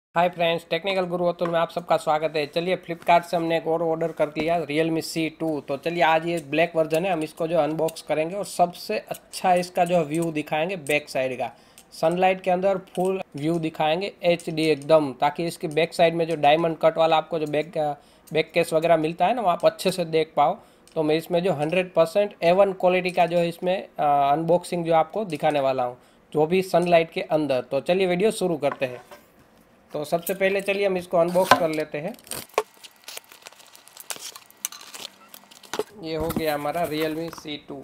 Hi friends, technical गुरु अतुल में आप सबका स्वागत है। चलिए, फ्लिपकार्ट से हमने एक और ऑर्डर कर लिया Realme C2। तो चलिए, आज ये ब्लैक वर्जन है, हम इसको जो अनबॉक्स करेंगे और सबसे अच्छा इसका जो व्यू दिखाएंगे बैक साइड का। सनलाइट के अंदर फुल व्यू दिखाएंगे HD एकदम, ताकि इसकी बैक साइड में जो डायमंड कट वाला आपको जो बैक केस वगैरह मिलता है ना, वो आप अच्छे से देख पाओ। तो मैं इसमें जो 100% A1 क्वालिटी का जो है इसमें अनबॉक्सिंग जो आपको दिखाने वाला हूँ, जो भी सनलाइट के अंदर। तो चलिए वीडियो शुरू करते हैं। तो सबसे पहले चलिए हम इसको अनबॉक्स कर लेते हैं। ये हो गया हमारा Realme C2।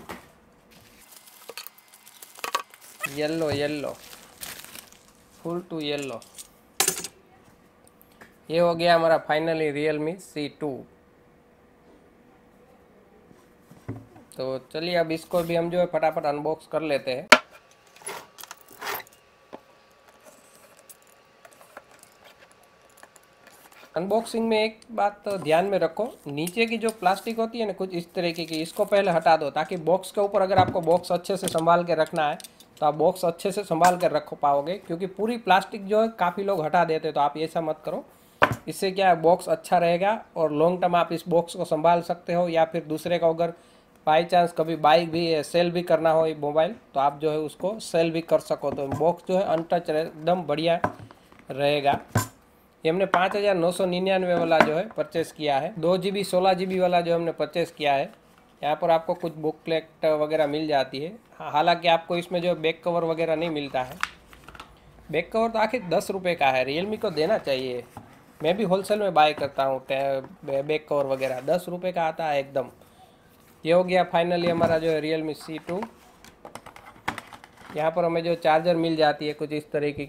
Yellow yellow, full to yellow. ये हो गया हमारा फाइनली Realme C2। तो चलिए अब इसको भी हम जो है फटाफट अनबॉक्स कर लेते हैं। अनबॉक्सिंग में एक बात तो ध्यान में रखो, नीचे की जो प्लास्टिक होती है ना कुछ इस तरीके की, इसको पहले हटा दो, ताकि बॉक्स के ऊपर अगर आपको बॉक्स अच्छे से संभाल के रखना है तो आप बॉक्स अच्छे से संभाल कर रख पाओगे। क्योंकि पूरी प्लास्टिक जो है काफ़ी लोग हटा देते हैं, तो आप ऐसा मत करो। इससे क्या है, बॉक्स अच्छा रहेगा और लॉन्ग टर्म आप इस बॉक्स को संभाल सकते हो। या फिर दूसरे का अगर बाई चांस कभी बाइक भी सेल भी करना हो मोबाइल, तो आप जो है उसको सेल भी कर सको। तो बॉक्स जो है अनटच एकदम बढ़िया रहेगा। ये हमने 5,999 वाला जो है परचेस किया है। 2 GB 16 GB वाला जो हमने परचेस किया है। यहाँ पर आपको कुछ बुकलेट वगैरह मिल जाती है। हालांकि आपको इसमें जो बैक कवर वगैरह नहीं मिलता है। बैक कवर तो आखिर 10 रुपये का है, रियलमी को देना चाहिए। मैं भी होलसेल में बाय करता हूँ बैक कवर वगैरह, 10 रुपये का आता है एकदम। ये हो गया फाइनली हमारा जो है Realme C2। यहाँ पर हमें जो चार्जर मिल जाती है कुछ इस तरीके की।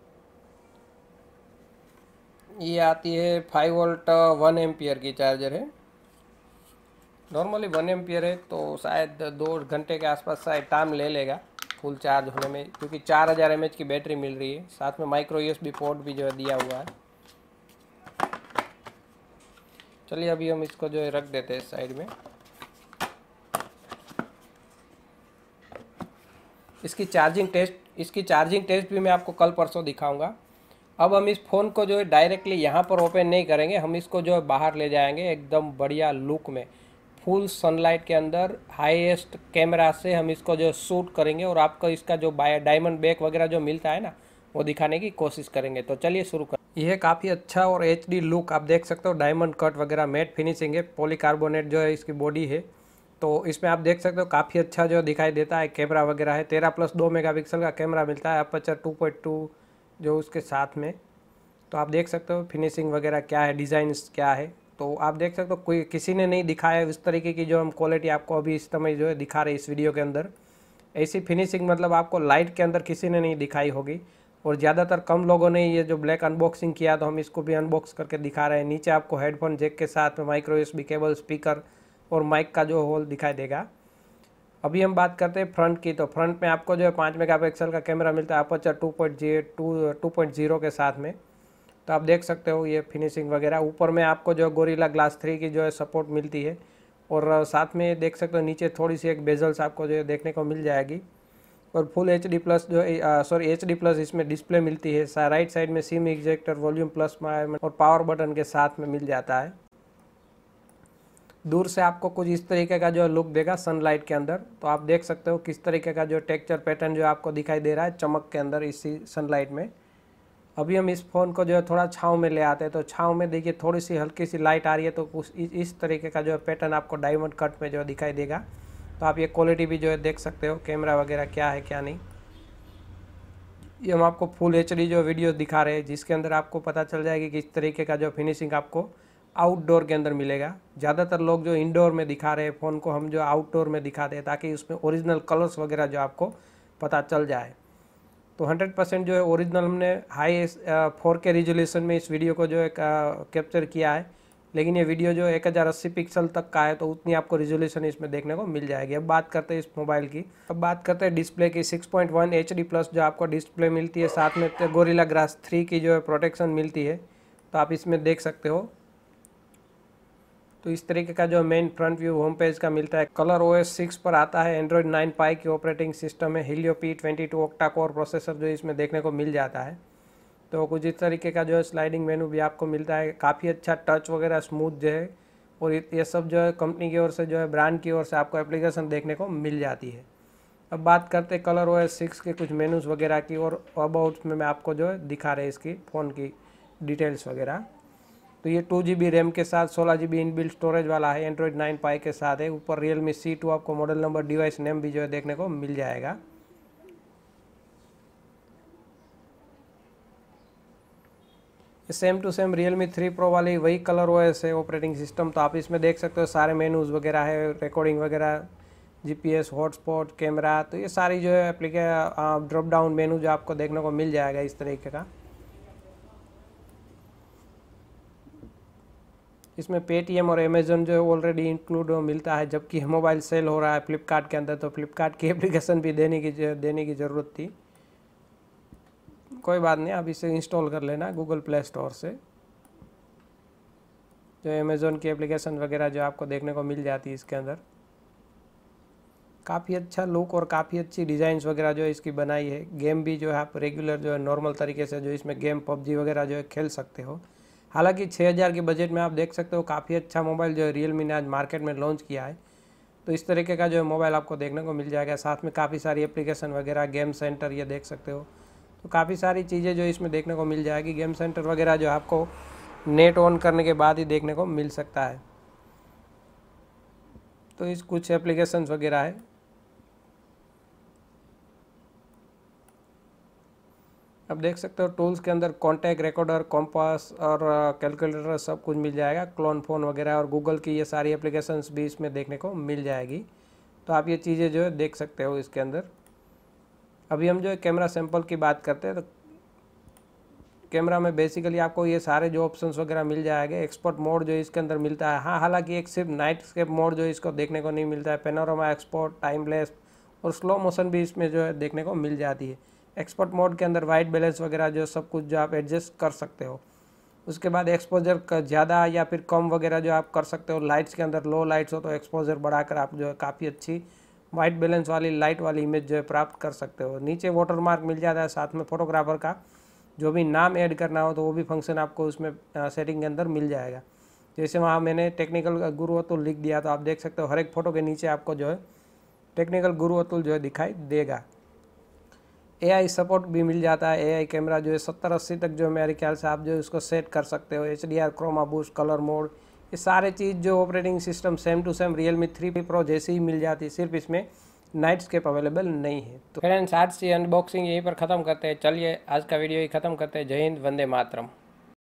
ये आती है 5 वोल्ट 1 एम्पियर की चार्जर है। नॉर्मली 1 एम्पियर है, तो शायद 2 घंटे के आसपास शायद टाइम ले लेगा फुल चार्ज होने में, क्योंकि 4000 mAh की बैटरी मिल रही है। साथ में माइक्रो USB पोर्ट भी जो है दिया हुआ है। चलिए अभी हम इसको जो है रख देते हैं साइड में। इसकी चार्जिंग टेस्ट भी मैं आपको कल परसों दिखाऊंगा। अब हम इस फ़ोन को जो है डायरेक्टली यहाँ पर ओपन नहीं करेंगे, हम इसको जो है बाहर ले जाएंगे एकदम बढ़िया लुक में। फुल सनलाइट के अंदर हाईएस्ट कैमरा से हम इसको जो शूट करेंगे और आपको इसका जो डायमंड बैक वगैरह जो मिलता है ना, वो दिखाने की कोशिश करेंगे। तो चलिए शुरू कर। यह काफ़ी अच्छा और HD लुक आप देख सकते हो। डायमंड कट वगैरह मैट फिनिशिंग है, पॉलीकार्बोनेट जो है इसकी बॉडी है। तो इसमें आप देख सकते हो काफ़ी अच्छा जो दिखाई देता है। कैमरा वगैरह है, 13+2 मेगापिक्सल का कैमरा मिलता है। अपर्चर 2.2 जो उसके साथ में। तो आप देख सकते हो फिनिशिंग वगैरह क्या है, डिज़ाइन क्या है। तो आप देख सकते हो कोई किसी ने नहीं दिखाया इस तरीके की जो हम क्वालिटी आपको अभी इस समय जो है दिखा रहे हैं इस वीडियो के अंदर। ऐसी फिनिशिंग मतलब आपको लाइट के अंदर किसी ने नहीं दिखाई होगी। और ज़्यादातर कम लोगों ने ये जो ब्लैक अनबॉक्सिंग किया, तो हम इसको भी अनबॉक्स करके दिखा रहे हैं। नीचे आपको हेडफोन जैक के साथ में माइक्रो USB केबल, स्पीकर और माइक का जो होल दिखाई देगा। अभी हम बात करते हैं फ्रंट की। तो फ्रंट में आपको जो है 5 मेगापिक्सल का कैमरा मिलता है, अपर्चर 2.0 के साथ में। तो आप देख सकते हो ये फिनिशिंग वगैरह। ऊपर में आपको जो गोरिल्ला ग्लास 3 की जो है सपोर्ट मिलती है। और साथ में देख सकते हो नीचे थोड़ी सी एक बेजल्स आपको जो है देखने को मिल जाएगी। और फुल HD+ जो HD+ इसमें डिस्प्ले मिलती है। राइट साइड में सिम इजेक्टर, वॉल्यूम प्लस और पावर बटन के साथ में मिल जाता है। दूर से आपको कुछ इस तरीके का जो लुक देगा सनलाइट के अंदर। तो आप देख सकते हो किस तरीके का जो टेक्सचर पैटर्न जो आपको दिखाई दे रहा है चमक के अंदर इसी सनलाइट में। अभी हम इस फ़ोन को जो है थोड़ा छाँव में ले आते हैं। तो छाँव में देखिए थोड़ी सी हल्की सी लाइट आ रही है, तो उस इस तरीके का जो है पैटर्न आपको डायमंड कट में जो है दिखाई देगा। तो आप ये क्वालिटी भी जो है देख सकते हो, कैमरा वगैरह क्या है क्या नहीं। ये हम आपको फुल HD जो वीडियो दिखा रहे हैं, जिसके अंदर आपको पता चल जाएगी कि इस तरीके का जो फिनिशिंग आपको आउटडोर के अंदर मिलेगा। ज़्यादातर लोग जो इंडोर में दिखा रहे हैं फ़ोन को, हम जो आउटडोर में दिखाते हैं, ताकि उसमें ओरिजिनल कलर्स वगैरह जो आपको पता चल जाए। तो 100% जो है ओरिजिनल हमने हाई 4K रिजोल्यूशन में इस वीडियो को जो है कैप्चर किया है। लेकिन ये वीडियो जो 1080 पिक्सल तक का है, तो उतनी आपको रिजोल्यूशन इसमें देखने को मिल जाएगी। अब बात करते हैं इस मोबाइल की। अब बात करते हैं डिस्प्ले की। 6.1 HD+ जो आपको डिस्प्ले मिलती है, साथ में गोरिल्ला ग्लास 3 की जो है प्रोटेक्शन मिलती है। तो आप इसमें देख सकते हो। तो इस तरीके का जो main front view home page का मिलता है। कलर OS 6 पर आता है। एंड्रॉयड 9 की ऑपरेटिंग सिस्टम है। Helio P22 octa core processor जो इसमें देखने को मिल जाता है। तो कुछ इस तरीके का जो है स्लाइडिंग मेनू भी आपको मिलता है। काफ़ी अच्छा टच वगैरह स्मूथ जो है, और ये सब जो है कंपनी की ओर से जो है ब्रांड की ओर से आपको एप्लीकेशन देखने को मिल जाती है। अब बात करते हैं कलर OS 6 के कुछ मेनूज़ वगैरह की, और अबाउट में मैं आपको जो है दिखा रहे इसकी फ़ोन की डिटेल्स वगैरह। तो ये 2 GB रैम के साथ 16 GB इनबिल्ट स्टोरेज वाला है, एंड्रॉयड 9 पाई के साथ है। ऊपर Realme C2 आपको मॉडल नंबर, डिवाइस नेम भी जो है देखने को मिल जाएगा। Same to same Realme 3 Pro वाली वही कलर OS है, ऑपरेटिंग सिस्टम। तो आप इसमें देख सकते हो सारे मेनूज़ वगैरह है, रिकॉर्डिंग वगैरह, GPS, हॉटस्पॉट, कैमरा, तो ये सारी जो है ड्रॉप डाउन मेनू जो आपको देखने को मिल जाएगा इस तरीके का। इसमें Paytm और Amazon जो है ऑलरेडी इंक्लूड मिलता है, जबकि मोबाइल सेल हो रहा है फ्लिपकार्ट के अंदर, तो फ्लिपकार्ट की एप्लीकेशन भी देने की ज़रूरत थी। कोई बात नहीं, आप इसे इंस्टॉल कर लेना गूगल प्ले स्टोर से। जो अमेज़ोन की एप्लीकेशन वगैरह जो आपको देखने को मिल जाती है इसके अंदर। काफ़ी अच्छा लुक और काफ़ी अच्छी डिज़ाइंस वगैरह जो है इसकी बनाई है। गेम भी जो है आप रेगुलर जो है नॉर्मल तरीके से जो इसमें गेम PUBG वगैरह जो है खेल सकते हो। हालांकि 6000 के बजट में आप देख सकते हो काफ़ी अच्छा मोबाइल जो है Realme ने आज मार्केट में लॉन्च किया है। तो इस तरीके का जो है मोबाइल आपको देखने को मिल जाएगा। साथ में काफ़ी सारी एप्लीकेशन वगैरह, गेम सेंटर ये देख सकते हो। तो काफ़ी सारी चीज़ें जो इसमें देखने को मिल जाएगी। गेम सेंटर वगैरह जो आपको नेट ऑन करने के बाद ही देखने को मिल सकता है। तो इस कुछ एप्लीकेशंस वगैरह है। अब देख सकते हो टूल्स के अंदर कॉन्टैक्ट, रिकॉर्डर, कॉम्पास और कैलकुलेटर सब कुछ मिल जाएगा। क्लोन फ़ोन वगैरह और गूगल की ये सारी एप्लीकेशंस भी इसमें देखने को मिल जाएगी। तो आप ये चीज़ें जो है देख सकते हो इसके अंदर। अभी हम जो है कैमरा सैंपल की बात करते हैं, तो कैमरा में बेसिकली आपको ये सारे जो ऑप्शंस वगैरह मिल जाएंगे। एक्सपोर्ट मोड जो इसके अंदर मिलता है, हाँ, हालांकि एक सिर्फ नाइट स्केप मोड जो इसको देखने को नहीं मिलता है। पेनोरामा एक्सपोर्ट, टाइम लेस और स्लो मोशन भी इसमें जो है देखने को मिल जाती है। एक्सपोर्ट मोड के अंदर वाइट बैलेंस वगैरह जो सब कुछ जो आप एडजस्ट कर सकते हो। उसके बाद एक्सपोजर का ज़्यादा या फिर कम वगैरह जो आप कर सकते हो। लाइट्स के अंदर लो लाइट्स हो तो एक्सपोजर बढ़ाकर आप जो है काफ़ी अच्छी वाइट बैलेंस वाली लाइट वाली इमेज जो है प्राप्त कर सकते हो। नीचे वाटरमार्क मिल जाता है, साथ में फोटोग्राफर का जो भी नाम ऐड करना हो तो वो भी फंक्शन आपको उसमें सेटिंग के अंदर मिल जाएगा। जैसे वहाँ मैंने टेक्निकल गुरु अतुल लिख दिया, तो आप देख सकते हो हर एक फ़ोटो के नीचे आपको जो है टेक्निकल गुरु अतुल जो है दिखाई देगा। AI सपोर्ट भी मिल जाता है। AI कैमरा जो है 70-80 तक जो मेरे ख्याल से आप जो उसको सेट कर सकते हो। HDR, chroma boost, colour mode, ये सारे चीज़ जो operating system same to same Realme 3 Pro जैसी ही मिल जाती है, सिर्फ इसमें नाइट स्केप अवेलेबल नहीं है। तो फ्रेंड्स, आज से अनबॉक्सिंग यहीं पर ख़त्म करते हैं। चलिए आज का वीडियो ही ख़त्म करते हैं। जय हिंद, वंदे मातरम।